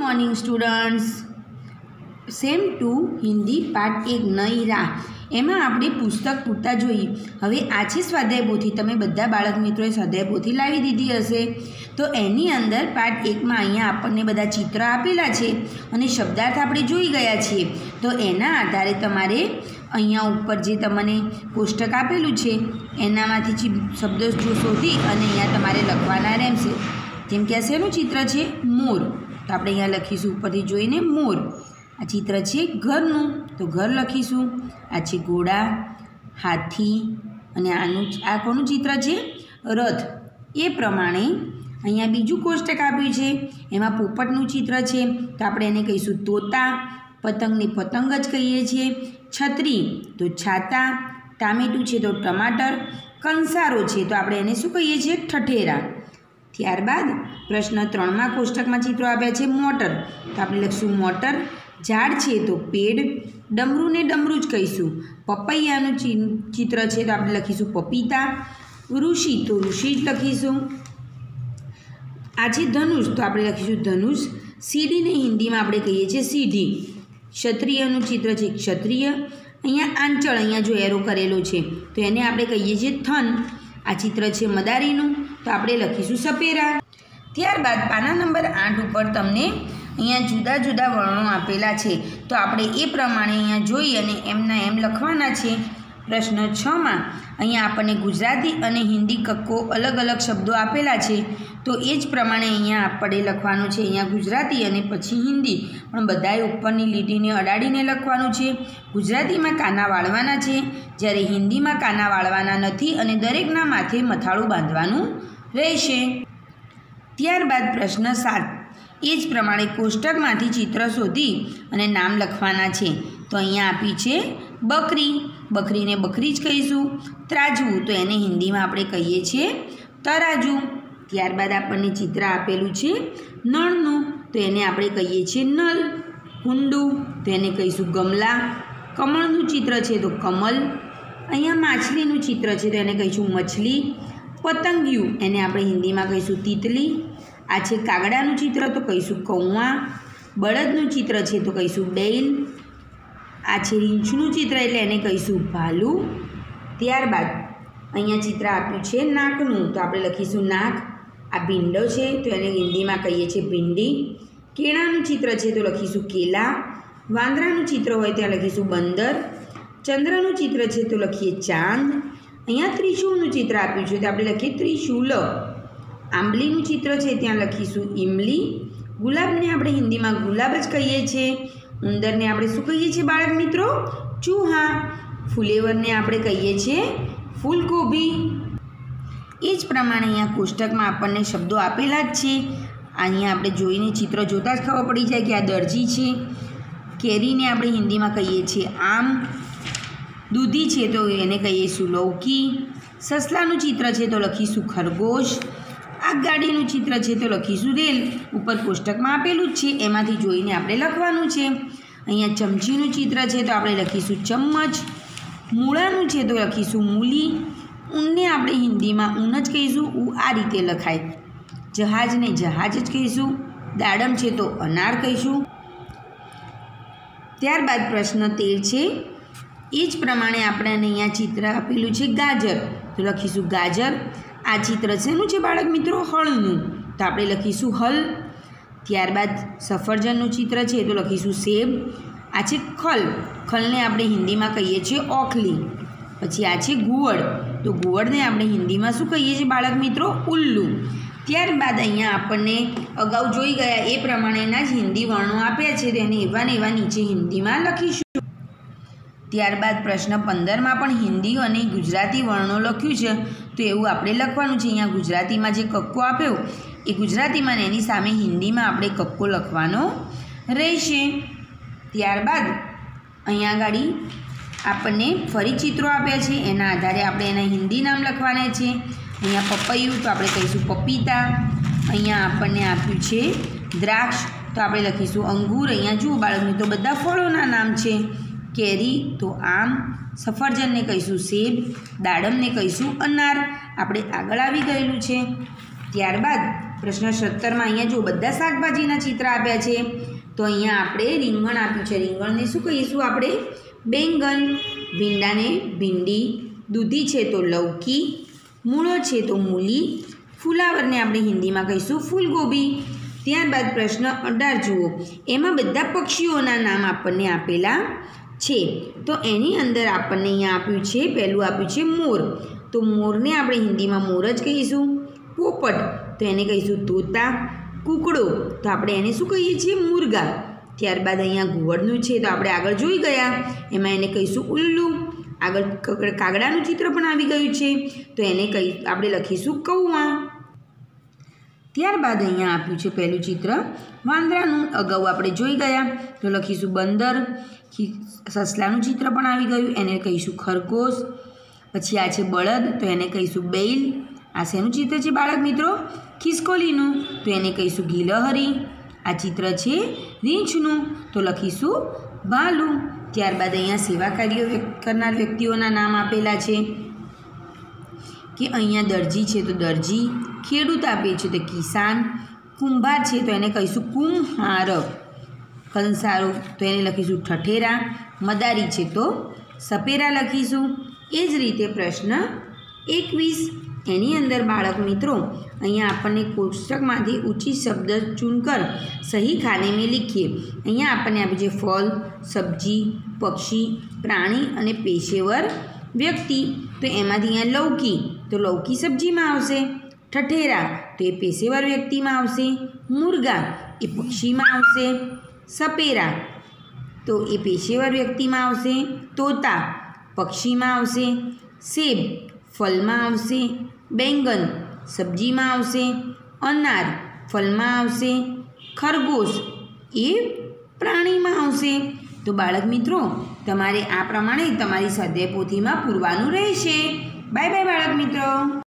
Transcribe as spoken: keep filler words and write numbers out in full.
Morning students. Same to Hindi पाठ एक नई राह एमां आपणे पुस्तक पूरता जोईए। हवे आ छे स्वाध्याय पोथी। तमे बधा बाळक मित्रोए स्वाध्याय पोथी लावी दीधी हशे। तो एनी अंदर पाठ एक में अहींया आपणे बधा चित्र आपेला छे अने शब्दार्थ आपणे जोई गया छीए। तो एना आधारे तमारे अहींया उपर जे तमने कोष्टक आपेलुं छे एनामांथी शब्दो जो शोधी अने अहींया तमारे लखवाना रहेशे। जेम के आ शेनुं चित्र छे? मोर। तो आपणे अहींया लखीशुं उपरथी जोईने मोर। आ चित्र छे घरनुं, तो घर लखीशुं। आ छे घोड़ा, हाथी अने आनुं आ कोनुं चित्र छे? रथ। ए प्रमाणे अहींया बीजुं कोष्टक आप्युं छे एमां पोपटनुं चित्र छे, तो आपणे एने कहीशुं तोता। पतंगने पतंग ज कहीए छीए। छतरी तो छाता। टामेटुं छे तो टमाटर। कंसारो छे तो आपणे एने शुं कहीए छीए? ठठेरा। त्यारबाद प्रश्न त्रण में कोष्टक में चित्रों आप्या छे मोटर, तो आपणे लखीशुं मोटर। झाड़ छे तो पेड़। डमरू ने डमरू ज कहीशुं। पपैयानुं चित्र छे तो आपणे लखीशुं पपीता। ऋषि तो ऋषि ज लखीशुं। आ छे धनुष, तो आपणे लखीशुं धनुष। सीढ़ी ने हिंदी में आपणे कहीए छीए सीढ़ी। क्षत्रियनुं चित्र छे क्षत्रिय। अहींया आंचल अहींया जो एरो करेलो छे तो एने आपणे कहीए छीए थन। आ चित्र छे मदारीनुं, तो आपणे लखीशुं सपेरा। त्यारबाद पाना नंबर आठ पर तमने अहींया जुदा जुदा वर्णों आपेला छे, तो आपणे ए प्रमाणे अहींया जोई अने एमना एम लखवाना छे। प्रश्न छ में अहींया आपणे गुजराती अने हिंदी कक्को अलग अलग शब्दों आपेला छे, तो ए ज प्रमाणे अहींया आपणे लखवानुं छे। अहींया गुजराती अने पछी हिंदी, पण बधाए उपरनी લીટીને અડાડીને લખવાનું છે। ગુજરાતીમાં કાના વાળવાના છે, જ્યારે હિન્દીમાં કાના વાળવાના નથી અને દરેકના માથે મથાળું બાંધવાનું રહેશે। ત્યારબાદ પ્રશ્ન સાત, એ જ પ્રમાણે કોષ્ટકમાંથી ચિત્ર શોધી અને નામ લખવાના છે। તો અહીંયા આપી છે બકરી। બકરીને બકરી જ કહીશું। ત્રાજવું તો એને હિન્દીમાં આપણે કહીએ છીએ તરાજુ। ત્યારબાદ આપણને ચિત્ર આપેલું છે નળનું, તો એને આપણે કહીએ છીએ નલ। કુંડું તો એને કહીશું ગમલા। કમળનું ચિત્ર છે તો કમલ। અહીંયા માછલીનું ચિત્ર છે તો એને કહીશું મછલી। પતંગિયું એને આપણે હિન્દીમાં કહીશું તીતલી। આ છે કાગડાનું ચિત્ર તો કહીશું કૌવા। બળદનું ચિત્ર છે તો કહીશું બેલ। આ છે રીંછનું ચિત્ર એટલે એને કહીશું ભાલુ। ત્યારબાદ અહીંયા ચિત્ર આપ્યું છે નાકનું, તો આપણે લખીશું નાક। આ ભીંડો છે તો એને હિન્દીમાં કહીએ છીએ ભીંડી। કેળાનું ચિત્ર છે તો લખીશું કેલા। વાંદરાનું ચિત્ર હોય ત્યાં લખીશું બંદર। ચંદ્રનું ચિત્ર છે તો લખીએ ચાંદ। અહીંયા ત્રિશૂળનું ચિત્ર આપ્યું છે તો આપણે લખીએ ત્રિશૂલ। આંબલીનું ચિત્ર છે ત્યાં લખીશું ઈમલી। ગુલાબને આપણે હિન્દીમાં ગુલાબ જ કહીએ છીએ। ઉંદરને આપણે શું કહીએ છીએ બાળક મિત્રો? ચૂહા। ફુલેવરને આપણે કહીએ છીએ ફૂલગોબી। એ જ પ્રમાણે અહીંયા કોષ્ટકમાં આપણને શબ્દો આપેલા જ છે। અહીંયા આપણે જોઈને ચિત્ર જોતાં જ ખબર પડી જાય કે આ દરજી છે। કેરીને આપણે હિન્દીમાં કહીએ છીએ આમ। દૂધી છે તો એને કહીશું લૌકી। સસલાનું ચિત્ર છે તો લખીશું ખરગોશ। આગગાડીનું ચિત્ર છે તો લખીશું રેલ। ઉપર કોષ્ટકમાં આપેલું જ છે, એમાંથી જોઈને આપણે લખવાનું છે। અહીંયા ચમચીનું ચિત્ર છે તો આપણે લખીશું ચમ્મચ। મૂળાનું છે તો લખીશું મૂલી। ઊનને આપણે હિન્દીમાં ઊન જ કહીશું, ઊ આ રીતે લખાય। જહાજને જહાજ જ કહીશું। દાડમ છે તો અનાર કહીશું। ત્યારબાદ પ્રશ્ન તેર છે, એ જ પ્રમાણે આપણે અહીંયા ચિત્ર આપેલું છે ગાજર, તો લખીશું ગાજર। આ ચિત્ર શેનું છે બાળક મિત્રો? હળનું, તો આપણે લખીશું હલ। ત્યારબાદ સફરજનનું ચિત્ર છે તો લખીશું સેબ। આ છે ખલ। ખલને આપણે હિન્દીમાં કહીએ છીએ ઓખલી। પછી આ છે ગુવડ, તો ગુવડને આપણે હિન્દીમાં શું કહીએ છીએ બાળક મિત્રો? ઉલ્લુ। ત્યારબાદ અહીંયા આપણને અગાઉ જોઈ ગયા એ પ્રમાણેના જ હિન્દી વર્ણો આપ્યા છે, તો એને એવા ને એવા નીચે હિન્દીમાં લખીશું। ત્યારબાદ પ્રશ્ન પંદરમાં પણ હિન્દી અને ગુજરાતી વર્ણો લખ્યું છે, તો એવું આપણે લખવાનું છે। અહીંયા ગુજરાતીમાં જે કક્કો આપ્યો એ ગુજરાતીમાં ને એની સામે હિન્દીમાં આપણે કક્કો લખવાનો રહેશે। ત્યારબાદ અહીંયા આગળ આપણને ફરી ચિત્રો આપ્યા છે, એના આધારે આપણે એના હિન્દી નામ લખવાના છે। અહીંયા પપૈયું તો આપણે કહીશું પપીતા। અહીંયા આપણને આપ્યું છે દ્રાક્ષ, તો આપણે લખીશું અંગૂર। અહીંયા જુઓ બાળક મિત્રો બધા ફળોના નામ છે। કેરી તો આમ। સફરજનને કહીશું સેબ। દાડમને કહીશું અનાર। આપણે આગળ આવી ગયેલું છે। ત્યારબાદ પ્રશ્ન સત્તરમાં અહીંયા જો બધા શાકભાજીના ચિત્ર આપ્યા છે તો અહીંયા આપણે રીંગણ આપ્યું છે રીંગણને શું કહીશું આપણે બેંગન ભીંડાને ભીંડી દૂધી છે તો લૌકી મૂળો છે તો મૂલી ફુલાવરને આપણે હિન્દીમાં કહીશું ફૂલગોબી ત્યારબાદ પ્રશ્ન અઢાર જુઓ એમાં બધા પક્ષીઓના નામ આપણને આપેલા છે તો એની અંદર આપણને અહીંયા આપ્યું છે પહેલું આપ્યું છે મોર તો મોરને આપણે હિન્દીમાં મોર જ કહીશું પોપટ તો એને કહીશું તોતા કૂકડો તો આપણે એને શું કહીએ છીએ મુરગા ત્યારબાદ અહીંયા ઘુવડનું છે તો આપણે આગળ જોઈ ગયા એમાં એને કહીશું ઉલ્લુ આગળ કાગડાનું ચિત્ર પણ આવી ગયું છે તો એને કહી આપણે લખીશું કૌવા ત્યારબાદ અહીંયા આપ્યું છે પહેલું ચિત્ર વાંદરાનું અગાઉ આપણે જોઈ ગયા તો લખીશું બંદર સસલાનું ચિત્ર પણ આવી ગયું એને કહીશું ખરગોશ પછી આ છે બળદ તો એને કહીશું બેલ આ શેનું ચિત્ર છે બાળક મિત્રો ખિસકોલીનું તો એને કહીશું ગીલહરી આ ચિત્ર છે રીંછનું તો લખીશું ભાલુ ત્યારબાદ અહીંયા સેવા કાર્યો કરનાર વ્યક્તિઓના નામ આપેલા છે કે અહીંયા દરજી છે તો દરજી ખેડૂત આપે છે તો કિસાન કુંભાર છે તો એને કહીશું કુમ્હાર કંસારો તો એને લખીશું ઠઠેરા મદારી છે તો સપેરા લખીશું એ જ રીતે પ્રશ્ન એકવીસ એની અંદર બાળક મિત્રો અહીંયા આપણને કોષ્ટકમાંથી ઉચિત શબ્દ ચૂનકર સહી ખાને મેં લીખીએ અહીંયા આપણને આપ્યું છે ફળ સબ્જી પક્ષી પ્રાણી અને પેશેવર વ્યક્તિ તો એમાંથી અહીંયા લૌકી તો લૌકી સબ્જીમાં આવશે ઠઠેરા તો એ પેશેવર વ્યક્તિમાં આવશે મુર્ગા એ પક્ષીમાં આવશે સપેરા તો એ પેશેવર વ્યક્તિમાં આવશે તોતા પક્ષીમાં આવશે સેબ ફળમાં આવશે બેંગન સબ્જીમાં આવશે અનાર ફળમાં આવશે ખરગોશ એ પ્રાણીમાં આવશે તો બાળક મિત્રો તમારે આ પ્રમાણે તમારી સ્વાધ્યાય પોથીમાં પૂરવાનું રહેશે બાય બાય બાળક મિત્રો.